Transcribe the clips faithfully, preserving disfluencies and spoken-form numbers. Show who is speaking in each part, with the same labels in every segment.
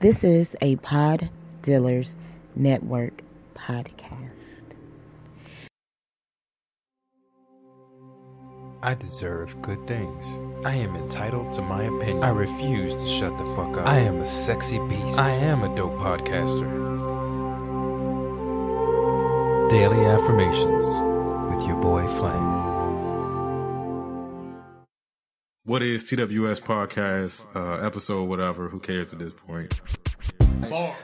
Speaker 1: This is a Pod Dealers Network podcast.
Speaker 2: I deserve good things. I am entitled to my opinion. I refuse to shut the fuck up. I am a sexy beast. I am a dope podcaster. Daily Affirmations with your boy Flame.
Speaker 3: What is T W S podcast, uh, episode, whatever, who cares at this point?
Speaker 4: Bar.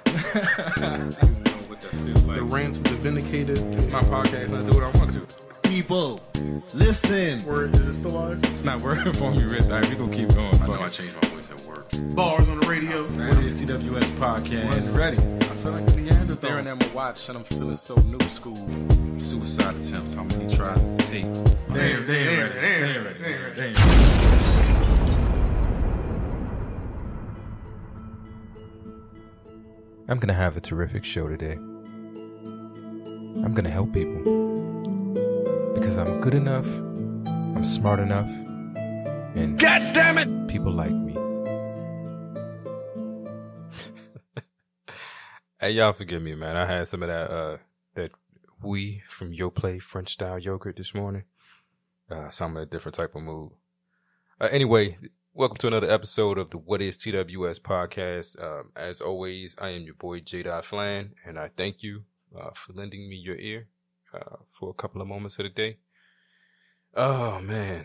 Speaker 4: The rants of the vindicated.
Speaker 3: It's my podcast and I do what I want to.
Speaker 5: People, listen.
Speaker 4: Word, is it still live?
Speaker 3: It's not working for me, Rich. All right, we gonna keep going.
Speaker 6: I know I changed my voice at work.
Speaker 4: Bars on the radio.
Speaker 2: What is T W S podcast?
Speaker 3: One's ready. I feel like the answer
Speaker 2: Staring at my watch and I'm feeling so new school.
Speaker 6: Suicide attempts, how many tries to take?
Speaker 3: Damn, they ain't ready. They ain't ready. They ain't ready. They ain't ready.
Speaker 2: I'm gonna have a terrific show today. I'm gonna help people. Because I'm good enough, I'm smart enough, and God damn it, people like me. Hey, y'all forgive me, man. I had some of that uh that wheat from Yoplait French style yogurt this morning. Uh, so I'm in a different type of mood. Uh, anyway, welcome to another episode of the What is T W S podcast. Um, as always, I am your boy J. Flan, and I thank you uh, for lending me your ear uh, for a couple of moments of the day. Oh man,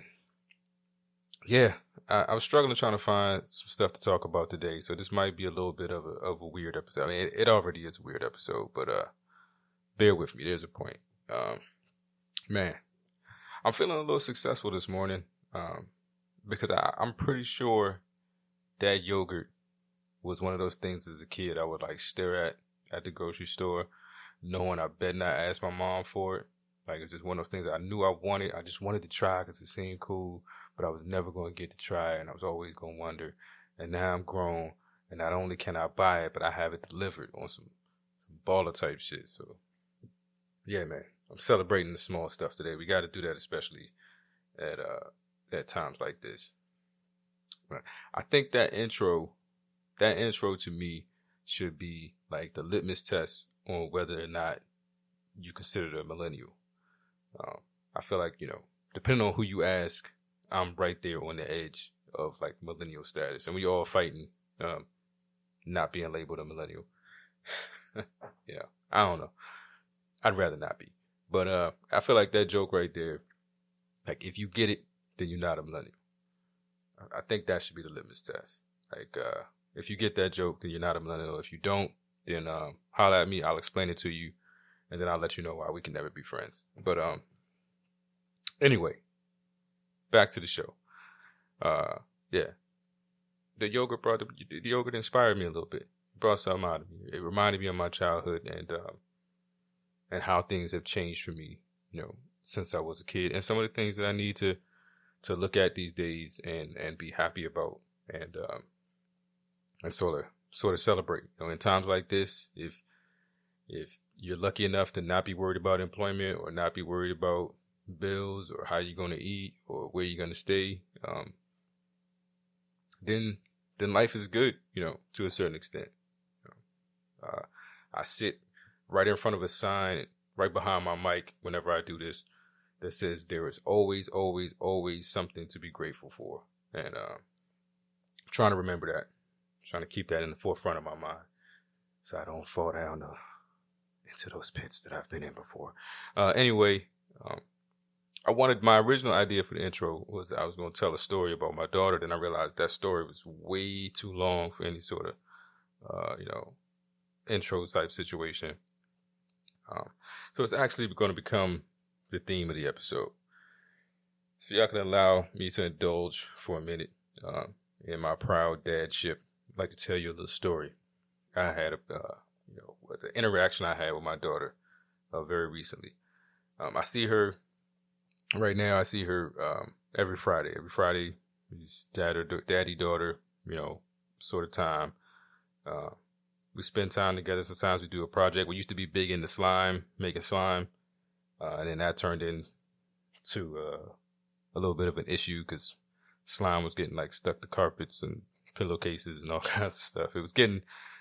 Speaker 2: yeah, I, I was struggling trying to find some stuff to talk about today, so this might be a little bit of a of a weird episode. I mean, it, it already is a weird episode, but uh, bear with me. There's a point. Um, man, I'm feeling a little successful this morning. Um. Because I, I'm pretty sure that yogurt was one of those things as a kid I would like stare at at the grocery store, knowing I bet not ask my mom for it. Like it's just one of those things I knew I wanted. I just wanted to try because it seemed cool, but I was never going to get to try it, and I was always going to wonder. And now I'm grown, and not only can I buy it, but I have it delivered on some, some baller type shit. So, yeah, man, I'm celebrating the small stuff today. We got to do that, especially at uh. at times like this. I think that intro, that intro to me should be like the litmus test on whether or not you consider a millennial. Um, I feel like, you know, depending on who you ask, I'm right there on the edge of like millennial status. And we all fighting um, not being labeled a millennial. Yeah, I don't know. I'd rather not be. But uh, I feel like that joke right there, like if you get it, then you're not a millennial. I think that should be the litmus test. Like, uh, if you get that joke, then you're not a millennial. If you don't, then um, holler at me. I'll explain it to you, and then I'll let you know why we can never be friends. But um, anyway, back to the show. Uh, yeah, the yogurt brought the, the yogurt inspired me a little bit. It brought something out of me. It reminded me of my childhood and um, and how things have changed for me, you know, since I was a kid, and some of the things that I need to. to look at these days and, and be happy about and um and sort of sort of celebrate. You know, in times like this, if if you're lucky enough to not be worried about employment or not be worried about bills or how you're gonna eat or where you're gonna stay, um, then then life is good, you know, to a certain extent. You know, uh, I sit right in front of a sign right behind my mic whenever I do this. That says there is always, always, always something to be grateful for. And uh, I'm trying to remember that. I'm trying to keep that in the forefront of my mind so I don't fall down uh, into those pits that I've been in before. Uh, anyway, um, I wanted, my original idea for the intro was I was going to tell a story about my daughter. Then I realized that story was way too long for any sort of, uh, you know, intro type situation. Um, so it's actually going to become the theme of the episode. So y'all can allow me to indulge for a minute uh, in my proud dadship. I'd like to tell you a little story. I had a, uh, you know, the interaction I had with my daughter uh, very recently. Um, I see her right now. I see her um, every Friday. Every Friday, it's dad or daddy daughter, you know, sort of time. Uh, we spend time together. Sometimes we do a project. We used to be big into slime, making slime. Uh, and then that turned into uh, a little bit of an issue because slime was getting like stuck to carpets and pillowcases and all kinds of stuff. It was getting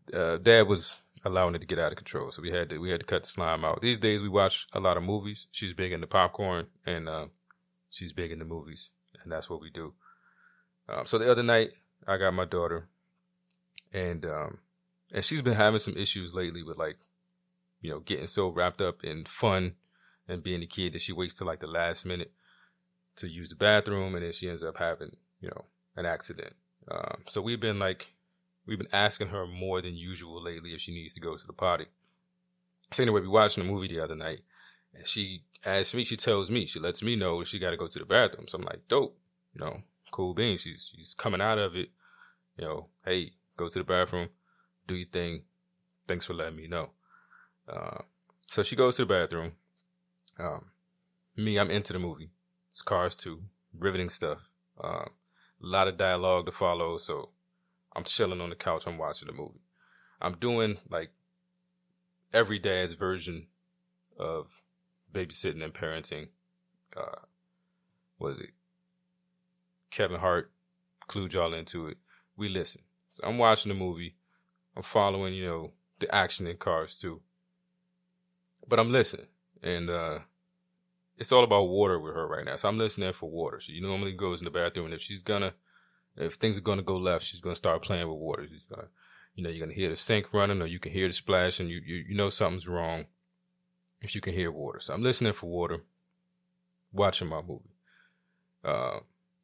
Speaker 2: uh, Dad was allowing it to get out of control, so we had to we had to cut the slime out. These days we watch a lot of movies. She's big into popcorn, and uh, she's big into movies, and that's what we do. Um, so the other night I got my daughter, and um, and she's been having some issues lately with, like, you know, getting so wrapped up in fun and being a kid that she waits till like the last minute to use the bathroom, and then she ends up having, you know, an accident. Um, so we've been like. We've been asking her more than usual lately if she needs to go to the potty. So anyway, we watching a movie the other night, and she asks me, she tells me, she lets me know she got to go to the bathroom. So I'm like, dope, you know, cool beans. She's she's coming out of it, you know, hey, go to the bathroom, do your thing. Thanks for letting me know. Uh, so she goes to the bathroom. Um, me, I'm into the movie. It's Cars two, riveting stuff. Uh, a lot of dialogue to follow, so I'm chilling on the couch. I'm watching the movie. I'm doing like every dad's version of babysitting and parenting. Uh, what is it? Kevin Hart clued y'all into it. We listen. So I'm watching the movie. I'm following, you know, the action in Cars too. But I'm listening. And uh, it's all about water with her right now. So I'm listening for water. She normally goes in the bathroom, and if she's gonna If things are going to go left, she's going to start playing with water. She's gonna, you know, you're going to hear the sink running, or you can hear the splash, and you, you you know something's wrong if you can hear water. So I'm listening for water, watching my movie. Uh,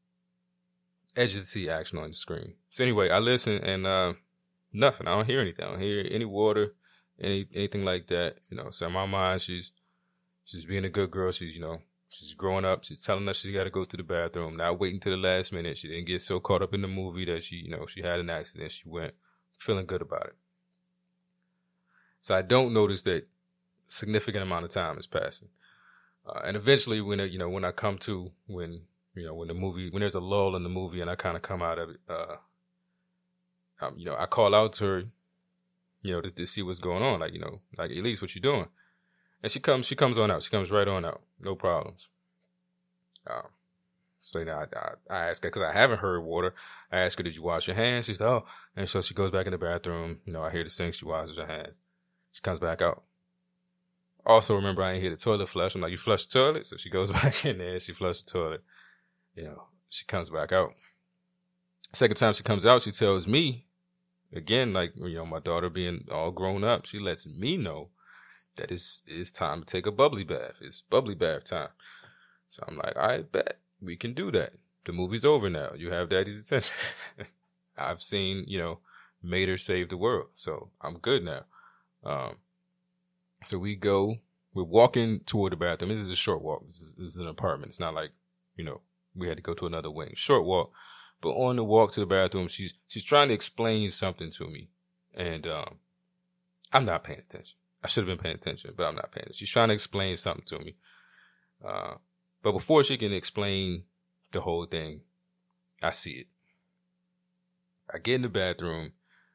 Speaker 2: edge of the seat action on the screen. So anyway, I listen, and uh, nothing. I don't hear anything. I don't hear any water, any anything like that. You know, so in my mind, she's she's being a good girl. She's, you know, she's growing up. She's telling us she got to go to the bathroom. Not waiting to the last minute. She didn't get so caught up in the movie that she, you know, she had an accident. She went feeling good about it. So I don't notice that a significant amount of time is passing. Uh, and eventually, when, it, you know, when I come to, when, you know, when the movie, when there's a lull in the movie and I kind of come out of it, uh, um, you know, I call out to her, you know, to, to see what's going on. Like, you know, like, Elise, what you doing? And she comes, she comes on out. She comes right on out. No problems. Um, so now I, I, I ask her, because I haven't heard water. I ask her, did you wash your hands? She said, oh. And so she goes back in the bathroom. You know, I hear the sink. She washes her hands. She comes back out. Also, remember, I ain't hear the toilet flush. I'm like, you flush the toilet? So she goes back in there. She flushes the toilet. You know, she comes back out. Second time she comes out, she tells me, again, like, you know, my daughter being all grown up, she lets me know that it's, it's time to take a bubbly bath. It's bubbly bath time. So I'm like, I bet we can do that. The movie's over now. You have daddy's attention. I've seen, you know, Mater save the world. So I'm good now. Um, so we go, we're walking toward the bathroom. This is a short walk. This is, this is an apartment. It's not like, you know, we had to go to another wing. Short walk. But on the walk to the bathroom, she's, she's trying to explain something to me. And, um, I'm not paying attention. I should have been paying attention, but I'm not paying attention. She's trying to explain something to me. Uh, but before she can explain the whole thing, I see it. I get in the bathroom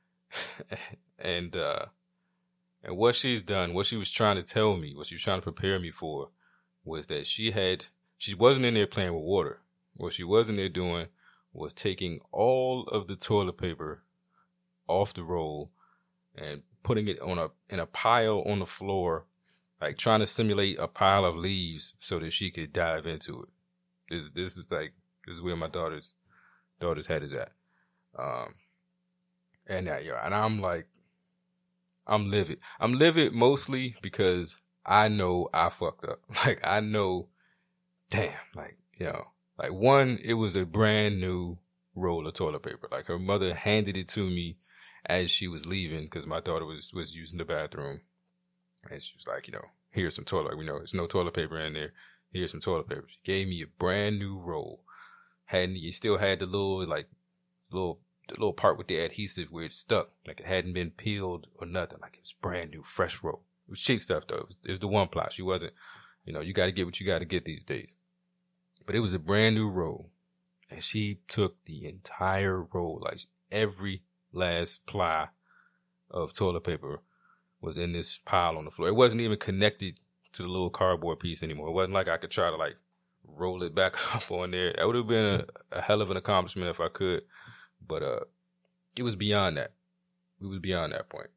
Speaker 2: and, uh, and what she's done, what she was trying to tell me, what she was trying to prepare me for was that she had, she wasn't in there playing with water. What she was in there doing was taking all of the toilet paper off the roll and putting it on a, in a pile on the floor, like trying to simulate a pile of leaves so that she could dive into it. This, this is like, this is where my daughter's, daughter's head is at. Um, and that, yeah, and I'm like, I'm livid. I'm livid mostly because I know I fucked up. Like, I know, damn, like, you know, like one, it was a brand new roll of toilet paper. Like her mother handed it to me as she was leaving because my daughter was, was using the bathroom. And she was like, you know, here's some toilet paper. We know there's no toilet paper in there. Here's some toilet paper. She gave me a brand new roll. Hadn't, you still had the little, like, little, the little part with the adhesive where it stuck. Like it hadn't been peeled or nothing. Like it was brand new, fresh roll. It was cheap stuff though. It was, it was the one ply. She wasn't, you know, you got to get what you got to get these days. But it was a brand new roll. And she took the entire roll, like every last ply of toilet paper was in this pile on the floor. It wasn't even connected to the little cardboard piece anymore. It wasn't like I could try to like roll it back up on there. That would have been a, a hell of an accomplishment if I could. But uh, it was beyond that. we was beyond that point.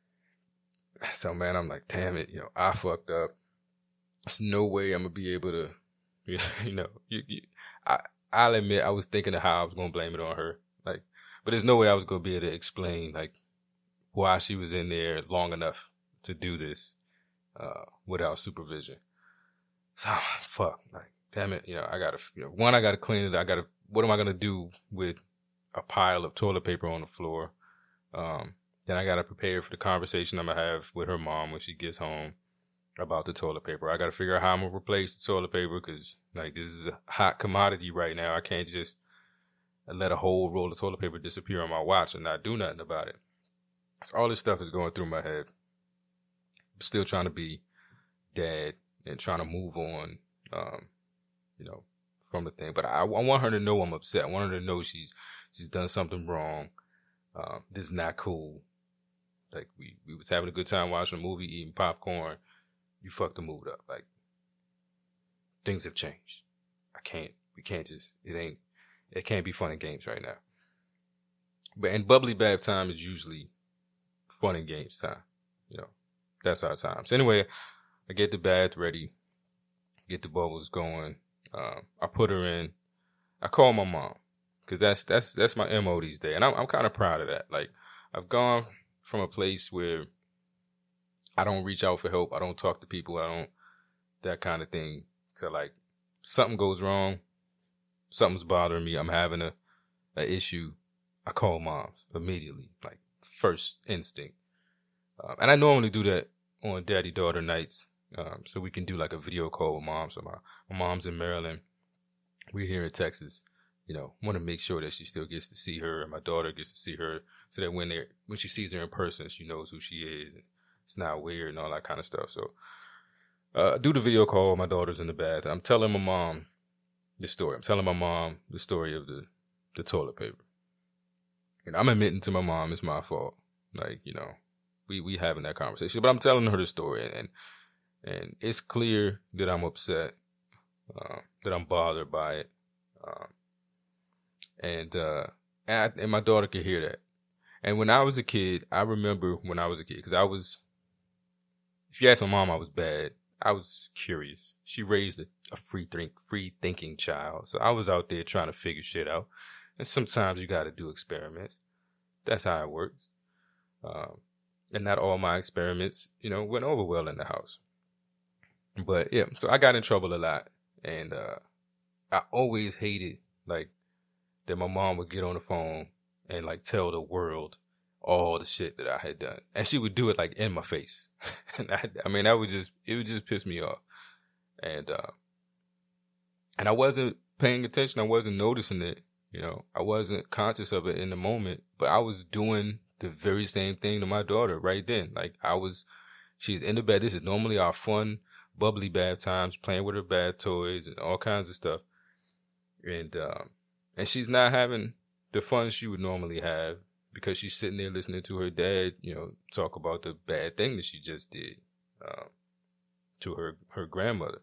Speaker 2: So, man, I'm like, damn it, you know, I fucked up. There's no way I'm gonna be able to, you know, you, you, I, I'll admit I was thinking of how I was gonna blame it on her, like, but there's no way I was gonna be able to explain like why she was in there long enough to do this uh, without supervision. So, fuck, like, damn it, you know, I gotta, you know, one, I gotta clean it. I gotta, what am I gonna do with a pile of toilet paper on the floor? Um, then I gotta prepare for the conversation I'm gonna have with her mom when she gets home about the toilet paper. I gotta figure out how I'm gonna replace the toilet paper because, like, this is a hot commodity right now. I can't just let a whole roll of toilet paper disappear on my watch and not do nothing about it. So all this stuff is going through my head. I'm still trying to be dad and trying to move on, um, you know, from the thing. But I, I want her to know I'm upset. I want her to know she's she's done something wrong. Um, this is not cool. Like, we, we was having a good time watching a movie, eating popcorn. You fucked the mood up. Like, things have changed. I can't, we can't just, it ain't, it can't be fun and games right now. But, and bubbly bath time is usually fun and games time. You know, that's our time. So anyway, I get the bath ready, get the bubbles going. Um, I put her in. I call my mom because that's, that's, that's my M O these days. And I'm, I'm kind of proud of that. Like, I've gone from a place where I don't reach out for help. I don't talk to people. I don't, that kind of thing. So, like, something goes wrong. Something's bothering me. I'm having a, a issue. I call mom immediately, like, first instinct. Um, and I normally do that on daddy-daughter nights. Um, so we can do like a video call with mom. So my, my mom's in Maryland. We're here in Texas. You know, want to make sure that she still gets to see her and my daughter gets to see her so that when they when she sees her in person, she knows who she is and it's not weird and all that kind of stuff. So, uh, I do the video call. My daughter's in the bath. I'm telling my mom the story. I'm telling my mom the story of the, the toilet paper. And I'm admitting to my mom it's my fault. Like, you know, we, we having that conversation, but I'm telling her the story and, and it's clear that I'm upset, uh, that I'm bothered by it. Um, And, uh, and, I, and my daughter could hear that. And when I was a kid, I remember when I was a kid, cause I was, if you ask my mom, I was bad. I was curious. She raised a, a free think, free thinking child. So I was out there trying to figure shit out. And sometimes you got to do experiments. That's how it works. Um, and not all my experiments, you know, went over well in the house. But yeah, so I got in trouble a lot. And, uh, I always hated, like, that my mom would get on the phone and like tell the world all the shit that I had done. And she would do it like in my face. and I, I mean, that would just, it would just piss me off. And, uh, and I wasn't paying attention. I wasn't noticing it. You know, I wasn't conscious of it in the moment, but I was doing the very same thing to my daughter right then. Like I was, she's in the bed. This is normally our fun, bubbly bath times, playing with her bath toys and all kinds of stuff. And, um, And she's not having the fun she would normally have because she's sitting there listening to her dad, you know, talk about the bad thing that she just did uh, to her, her grandmother.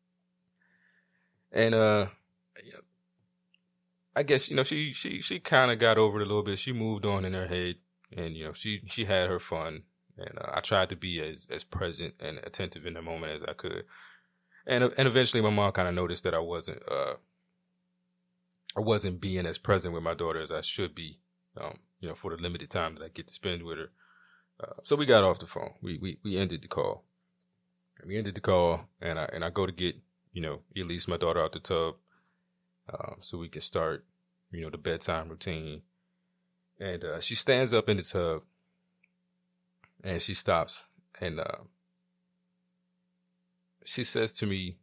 Speaker 2: And uh, you know, I guess, you know, she she she kind of got over it a little bit. She moved on in her head and, you know, she, she had her fun. And uh, I tried to be as, as present and attentive in the moment as I could. And, and eventually my mom kind of noticed that I wasn't... Uh, I wasn't being as present with my daughter as I should be, um, you know, for the limited time that I get to spend with her. Uh, so we got off the phone. We, we, we ended the call. We ended the call and I, and I go to get, you know, Elise, my daughter, out the tub, um, so we can start, you know, the bedtime routine. And, uh, she stands up in the tub and she stops and, uh, she says to me,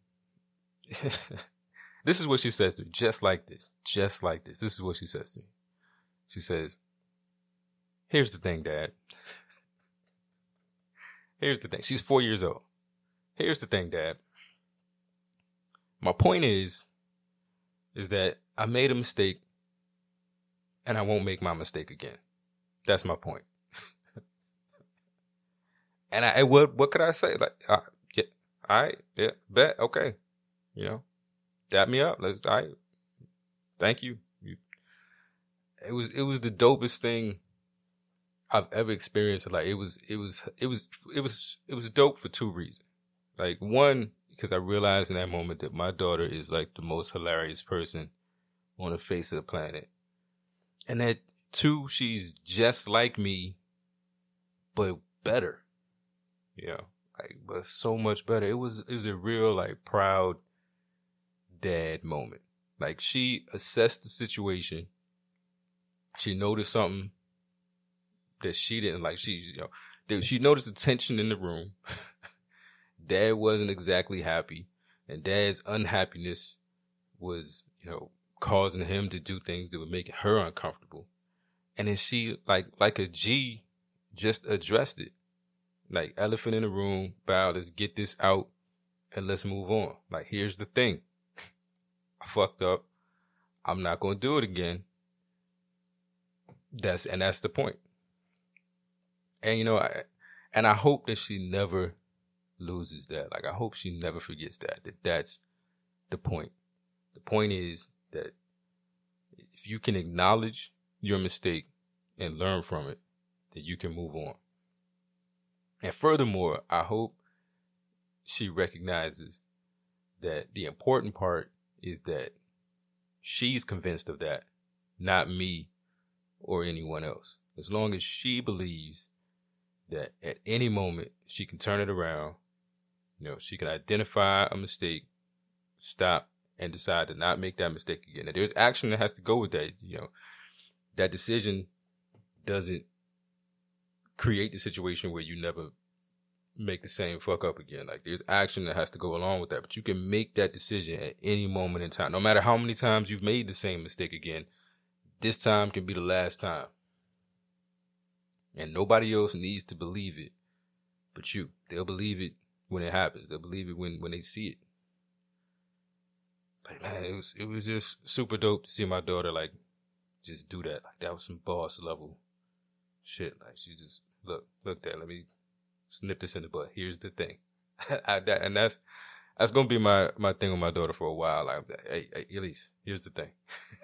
Speaker 2: this is what she says to me, just like this, just like this. This is what she says to me. She says, here's the thing, Dad. Here's the thing. She's four years old. Here's the thing, Dad. My point is, is that I made a mistake and I won't make my mistake again. That's my point. and I, and what, what could I say? Like, uh, yeah, all right, yeah, bet, okay, you know. Dap me up. Let's. I. Thank you. you. It was. It was the dopest thing I've ever experienced. Like it was, it was, it was, it was, it was dope for two reasons. Like one, because I realized in that moment that my daughter is like the most hilarious person on the face of the planet. And that two, she's just like me, but better. You know, like, but so much better. It was, it was a real like proud dad moment. Like she assessed the situation. She noticed something that she didn't like. She, you know, she noticed the tension in the room. Dad wasn't exactly happy, and Dad's unhappiness was, you know, causing him to do things that were making her uncomfortable. And then she, like, like a G, just addressed it. Like, elephant in the room, bow, let's get this out and let's move on. Like, here's the thing. I fucked up. I'm not going to do it again. That's, and that's the point. And, you know, I, and I hope that she never loses that. Like, I hope she never forgets that, that that's the point. The point is that if you can acknowledge your mistake and learn from it, then you can move on. And furthermore, I hope she recognizes that the important part is that she's convinced of that, not me or anyone else. As long as she believes that at any moment she can turn it around, you know, she can identify a mistake, stop, and decide to not make that mistake again. And there's action that has to go with that. You know, that decision doesn't create the situation where you never make the same fuck up again. Like, there's action that has to go along with that. But you can make that decision at any moment in time. No matter how many times you've made the same mistake again, this time can be the last time. And nobody else needs to believe it but you. They'll believe it when it happens. They'll believe it when, when they see it. Like, man, it was, it was just super dope to see my daughter, like, just do that. Like, that was some boss level shit. Like, she just, look, look there, let me snip this in the butt. Here's the thing. I, that, and that's, that's going to be my, my thing with my daughter for a while. Like, hey, hey, Elise, here's the thing.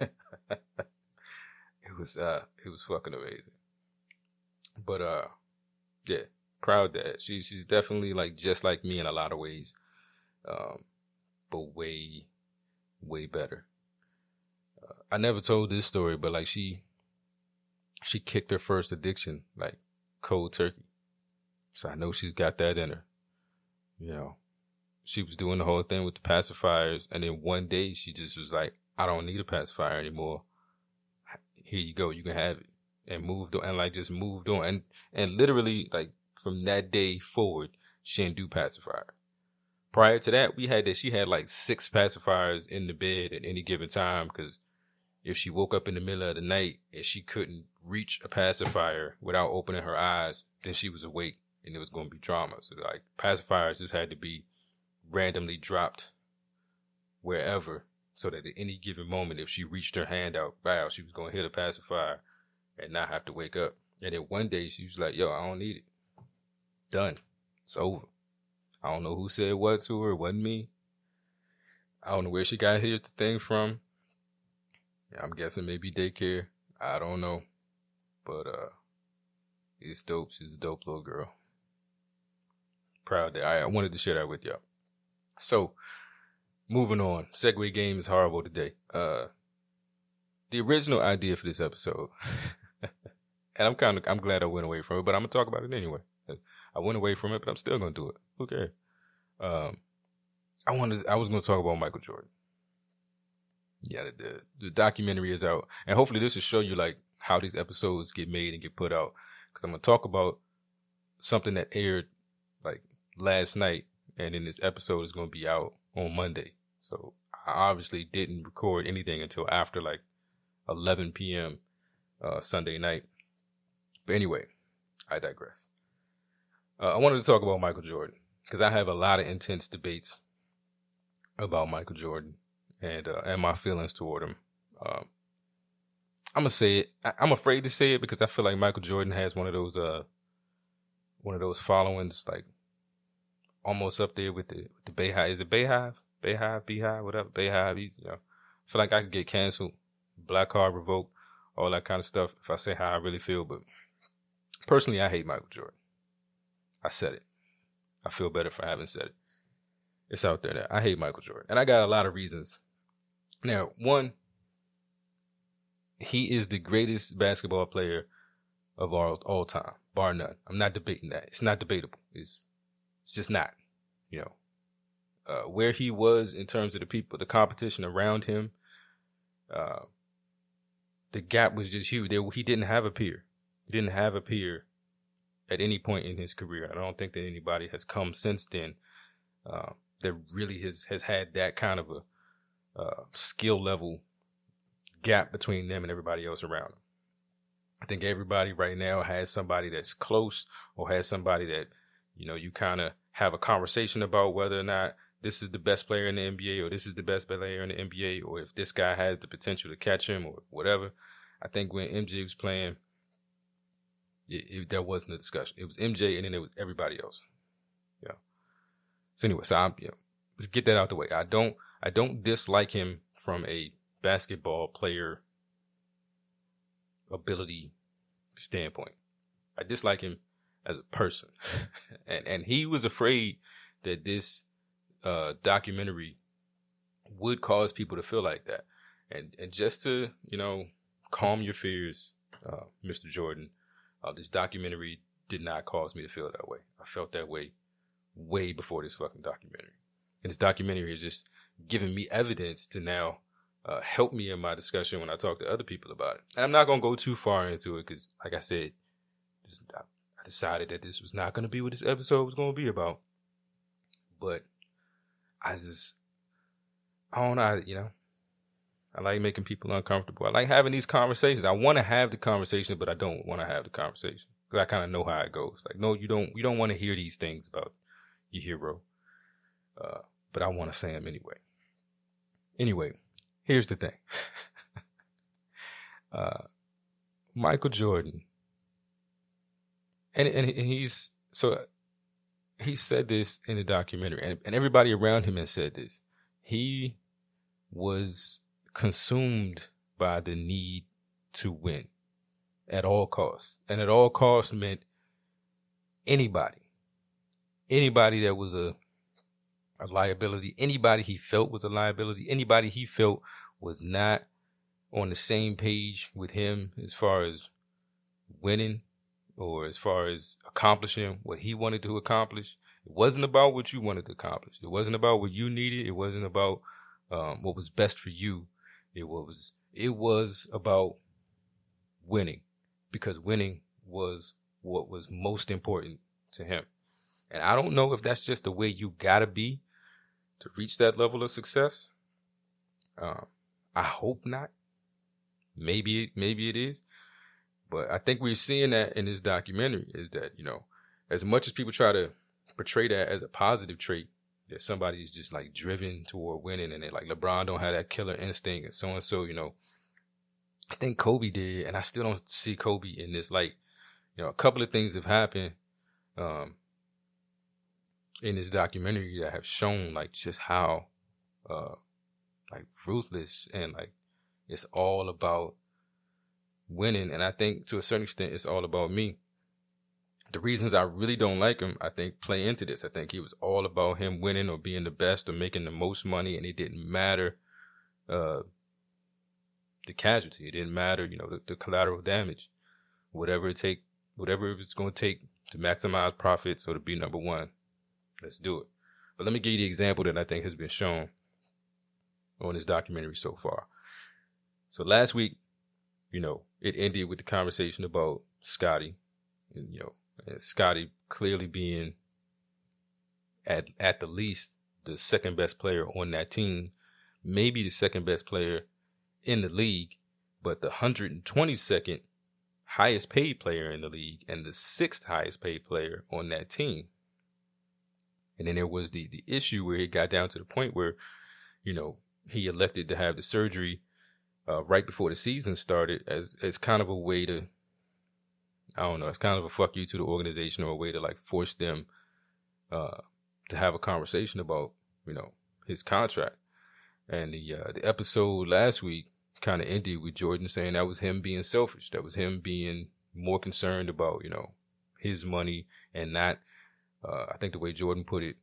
Speaker 2: It was, uh, it was fucking amazing. But, uh, yeah, proud dad. She, she's definitely, like, just like me in a lot of ways. Um, but way, way better. Uh, I never told this story, but, like, she, she kicked her first addiction, like, cold turkey. So I know she's got that in her. You know, she was doing the whole thing with the pacifiers, and then one day she just was like, I don't need a pacifier anymore. Here you go, you can have it. And moved on, and like just moved on. And, and literally, like, from that day forward, she didn't do pacifier. Prior to that, we had that she had like six pacifiers in the bed at any given time, because if she woke up in the middle of the night and she couldn't reach a pacifier without opening her eyes, then she was awake and it was going to be trauma. So like, pacifiers just had to be randomly dropped wherever, so that at any given moment, if she reached her hand out, wow, she was going to hit a pacifier and not have to wake up. And then one day she was like, yo, I don't need it. Done. It's over. I don't know who said what to her. It wasn't me. I don't know where she got here the thing from. I'm guessing maybe daycare. I don't know. But uh, it's dope. She's a dope little girl. Proud that I, I wanted to share that with y'all. So, moving on. Segway game is horrible today. Uh, the original idea for this episode, and I'm kind of, I'm glad I went away from it, but I'm going to talk about it anyway. I went away from it, but I'm still going to do it. Who cares? Um, I wanted, I was going to talk about Michael Jordan. Yeah, the, the, the documentary is out, and hopefully this will show you like how these episodes get made and get put out. Because I'm going to talk about something that aired like last night, and then this episode is going to be out on Monday. So I obviously didn't record anything until after like eleven p.m. Uh, Sunday night. But anyway, I digress. Uh, I wanted to talk about Michael Jordan because I have a lot of intense debates about Michael Jordan and uh, and my feelings toward him. Um, I'm gonna say it. I, I'm afraid to say it because I feel like Michael Jordan has one of those uh one of those followings like almost up there with the with the Bayhive. Is it Bayhive? Bayhive, Beehive, whatever. Bayhive. You know, I feel like I could get canceled, black card revoked, all that kind of stuff if I say how I really feel. But personally, I hate Michael Jordan. I said it. I feel better for having said it. It's out there now. I hate Michael Jordan. And I got a lot of reasons. Now, one, he is the greatest basketball player of all, all time, bar none. I'm not debating that. It's not debatable. It's, it's just not, you know. Uh, where he was in terms of the people, the competition around him, uh, the gap was just huge. There, he didn't have a peer. He didn't have a peer at any point in his career. I don't think that anybody has come since then uh, that really has, has had that kind of a uh, skill level gap between them and everybody else around them. I think everybody right now has somebody that's close or has somebody that, you know, you kind of have a conversation about whether or not this is the best player in the N B A or this is the best player in the N B A or if this guy has the potential to catch him or whatever. I think when M J was playing, it, it, there wasn't a discussion. It was M J and then it was everybody else. Yeah. So anyway, so I'm, you know, let's get that out the way. I don't, I don't dislike him from a basketball player ability standpoint. I dislike him as a person. and, and he was afraid that this uh, documentary would cause people to feel like that. And, and just to, you know, calm your fears, uh, Mister Jordan, uh, this documentary did not cause me to feel that way. I felt that way way before this fucking documentary. And this documentary is just giving me evidence to now uh, help me in my discussion when I talk to other people about it. And I'm not going to go too far into it because, like I said, this, I decided that this was not going to be what this episode was going to be about. But I just, I don't know, I, you know, I like making people uncomfortable. I like having these conversations. I want to have the conversation, but I don't want to have the conversation because I kind of know how it goes. Like, no, you don't, you don't want to hear these things about your hero. Uh, but I want to say them anyway. Anyway, here's the thing. uh, Michael Jordan, and, and he's, so he said this in the documentary, and, and everybody around him has said this. He was consumed by the need to win at all costs. And at all costs meant anybody, anybody that was a, a liability, anybody he felt was a liability, anybody he felt was not on the same page with him as far as winning or as far as accomplishing what he wanted to accomplish. It wasn't about what you wanted to accomplish. It wasn't about what you needed. It wasn't about um, what was best for you. It was, it was about winning because winning was what was most important to him. And I don't know if that's just the way you gotta be to reach that level of success. Um, I hope not. Maybe, maybe it is. But I think we're seeing that in this documentary is that, you know, as much as people try to portray that as a positive trait, that somebody is just like driven toward winning and they like LeBron don't have that killer instinct and so and so, you know, I think Kobe did. And I still don't see Kobe in this. Like, you know, a couple of things have happened, um, in this documentary that have shown like just how, uh, like ruthless and like it's all about winning. And I think to a certain extent, it's all about me. The reasons I really don't like him, I think, play into this. I think he was all about him winning or being the best or making the most money, and it didn't matter uh, the casualty. It didn't matter, you know, the, the collateral damage. Whatever it take, whatever it was going to take to maximize profits or to be number one, let's do it. But let me give you the example that I think has been shown on this documentary so far. So last week, you know, it ended with the conversation about Scottie, and you know. And Scottie clearly being at at the least the second best player on that team, maybe the second best player in the league, but the one hundred twenty-second highest paid player in the league and the sixth highest paid player on that team. And then there was the the issue where it got down to the point where, you know, he elected to have the surgery uh, right before the season started as as kind of a way to, I don't know, it's kind of a fuck you to the organization or a way to like force them uh, to have a conversation about, you know, his contract. And the uh, the episode last week kind of ended with Jordan saying that was him being selfish. That was him being more concerned about, you know, his money and not, uh, I think the way Jordan put it,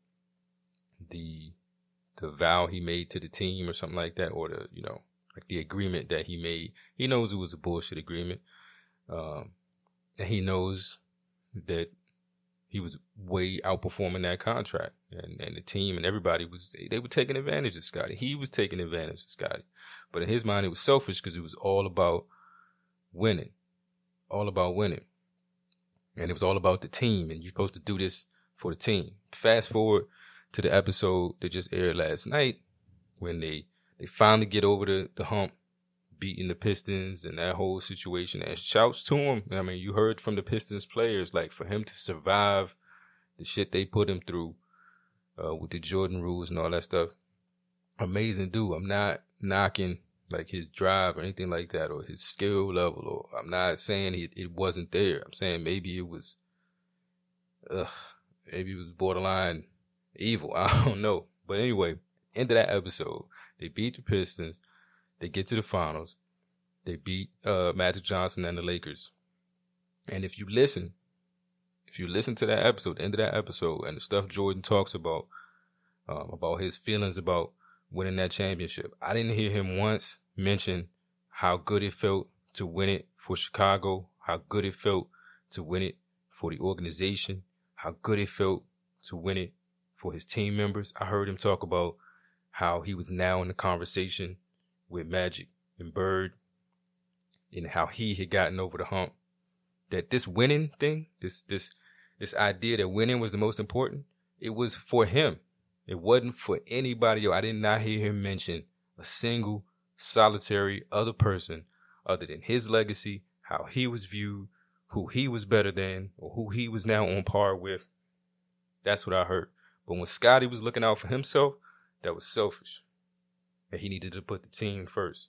Speaker 2: the the vow he made to the team or something like that, or the, you know, like the agreement that he made. He knows it was a bullshit agreement. Um, and he knows that he was way outperforming that contract, and, and the team and everybody was, they were taking advantage of Scottie. He was taking advantage of Scottie. But in his mind, it was selfish because it was all about winning, all about winning. And it was all about the team, and you're supposed to do this for the team. Fast forward to the episode that just aired last night when they, they finally get over the, the hump, beating the Pistons and that whole situation. And shouts to him. I mean, you heard from the Pistons players, like, for him to survive the shit they put him through uh, with the Jordan rules and all that stuff. Amazing dude. I'm not knocking like his drive or anything like that, or his skill level, or I'm not saying it, it wasn't there. I'm saying maybe it was, ugh, maybe it was borderline evil. I don't know. But anyway, end of that episode, they beat the Pistons. They get to the finals. They beat uh, Magic Johnson and the Lakers. And if you listen, if you listen to that episode, the end of that episode, and the stuff Jordan talks about, um, about his feelings about winning that championship, I didn't hear him once mention how good it felt to win it for Chicago, how good it felt to win it for the organization, how good it felt to win it for his team members. I heard him talk about how he was now in the conversation with Magic and Bird, and how he had gotten over the hump. That this winning thing, this this this idea that winning was the most important, it was for him. It wasn't for anybody else. I did not hear him mention a single solitary other person other than his legacy, how he was viewed, who he was better than, or who he was now on par with. That's what I heard. But when Scottie was looking out for himself, that was selfish. And he needed to put the team first.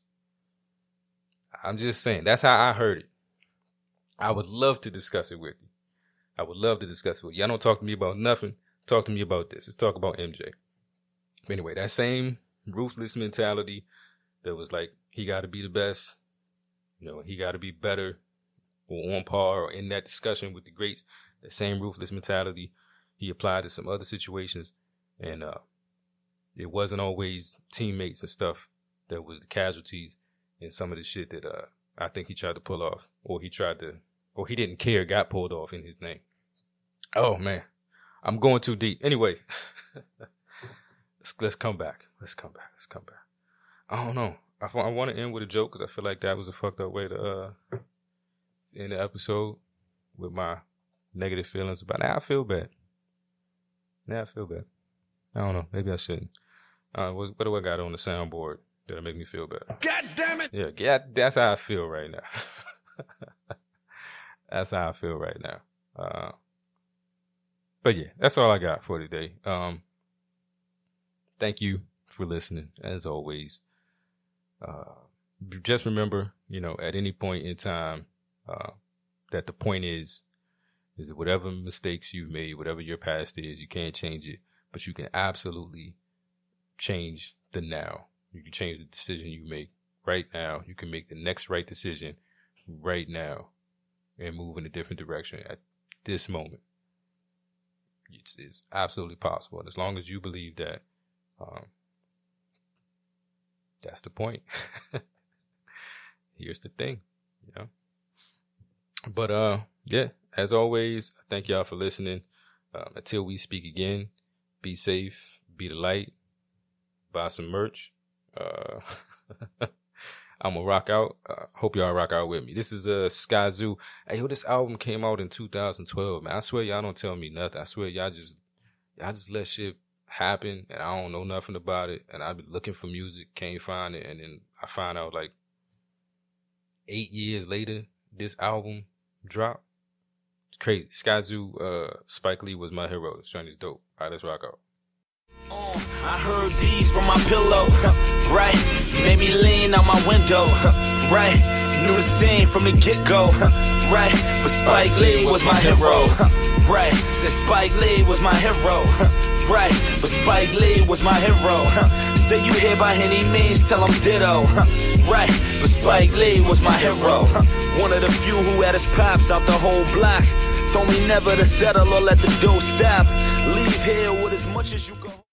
Speaker 2: I'm just saying, that's how I heard it. I would love to discuss it with you. I would love to discuss it with you. Y'all don't talk to me about nothing. Talk to me about this. Let's talk about M J. Anyway, that same ruthless mentality that was like, he got to be the best. You know, he got to be better or on par or in that discussion with the greats. That same ruthless mentality he applied to some other situations. And uh, it wasn't always teammates and stuff that was the casualties in some of the shit that uh, I think he tried to pull off, or he tried to, or he didn't care, got pulled off in his name. Oh, man. I'm going too deep. Anyway, let's, let's come back. Let's come back. Let's come back. I don't know. I, I want to end with a joke because I feel like that was a fucked up way to uh, end the episode with my negative feelings about it. Now I feel bad. Now I feel bad. I don't know. Maybe I shouldn't. Uh, what, what do I got on the soundboard that'll make me feel bad?
Speaker 5: God damn it!
Speaker 2: Yeah, yeah, that's how I feel right now. That's how I feel right now. Uh, but yeah, that's all I got for today. Um, thank you for listening, as always. Uh, just remember, you know, at any point in time, uh, that the point is, is that whatever mistakes you've made, whatever your past is, you can't change it, but you can absolutely change the now. You can change the decision you make right now. You can make the next right decision right now and move in a different direction at this moment. It's, it's absolutely possible. And as long as you believe that, um, that's the point. Here's the thing, you know. But uh, yeah, as always, thank y'all for listening. Um, until we speak again, be safe, be the light, buy some merch. Uh, I'm gonna rock out. Uh, hope y'all rock out with me. This is uh, Sky Zoo. Hey, yo, this album came out in two thousand twelve, man. I swear y'all don't tell me nothing. I swear y'all just y'all just let shit happen, and I don't know nothing about it. And I've been looking for music, can't find it, and then I find out like eight years later, this album dropped. It's crazy. Sky Zoo, uh, Spike Lee was my hero. This joint is dope. All right, let's rock out.
Speaker 7: Uh, I heard these from my pillow, right? Made me lean out my window, right? Knew the scene from the get-go, right? But Spike Lee was my hero, right? Said Spike Lee was my hero, right? But Spike Lee was my hero. Say you here by any means, tell him ditto, right? But Spike Lee was my hero. One of the few who had his pops out the whole block. told me never to settle or let the dough stop. Leave here with as much as you go.